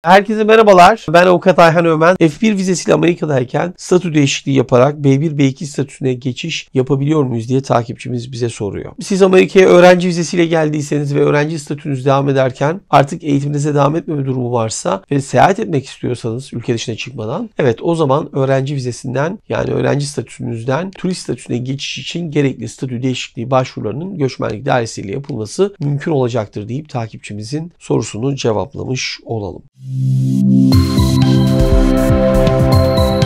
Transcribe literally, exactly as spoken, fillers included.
Herkese merhabalar. Ben Avukat Ayhan Ömen. F bir vizesiyle Amerika'dayken statü değişikliği yaparak B bir B iki statüsüne geçiş yapabiliyor muyuz diye takipçimiz bize soruyor. Siz Amerika'ya öğrenci vizesiyle geldiyseniz ve öğrenci statünüz devam ederken artık eğitiminize devam etmeme durumu varsa ve seyahat etmek istiyorsanız ülke dışına çıkmadan, evet o zaman öğrenci vizesinden, yani öğrenci statüsünüzden turist statüsüne geçiş için gerekli statü değişikliği başvurularının göçmenlik dairesiyle yapılması mümkün olacaktır deyip takipçimizin sorusunu cevaplamış olalım.